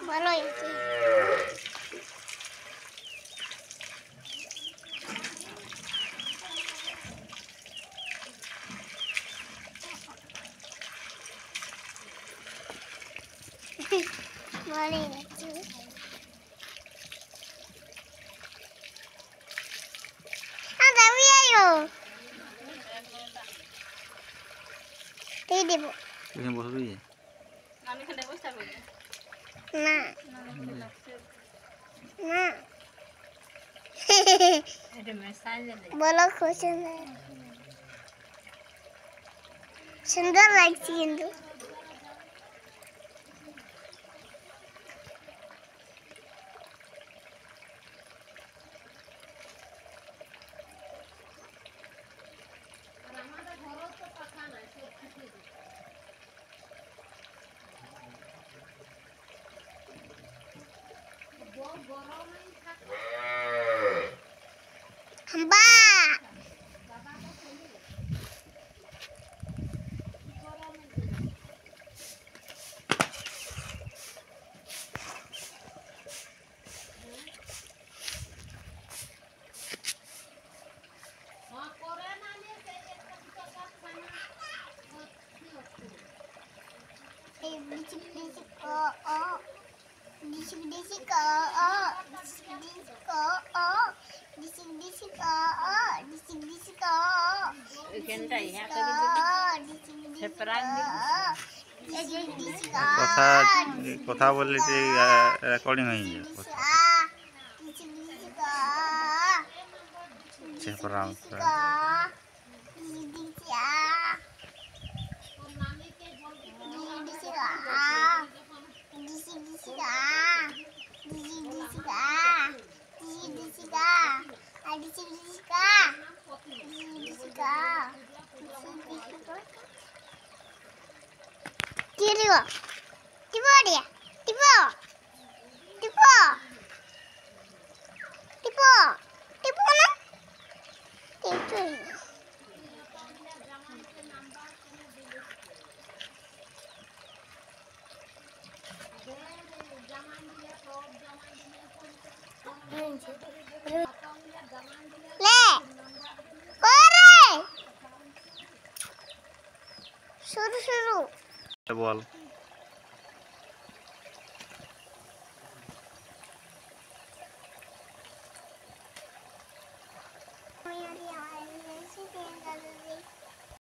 ভালো হয়েছে। ভালো হয়েছে। আমি আইও এই দেব। এখানে বসবি? আমি এখানে বসে থাকব না না এটা মেসাজ বলো খুশি সুন্দর লাগছে কিন্তু हम्बा কথা বললে যে রেকর্ডিং হয়ে যায় Tiba, tiba dia, tiba, tiba, tiba, tiba mana? Itu. Le, kore. Suruh. বল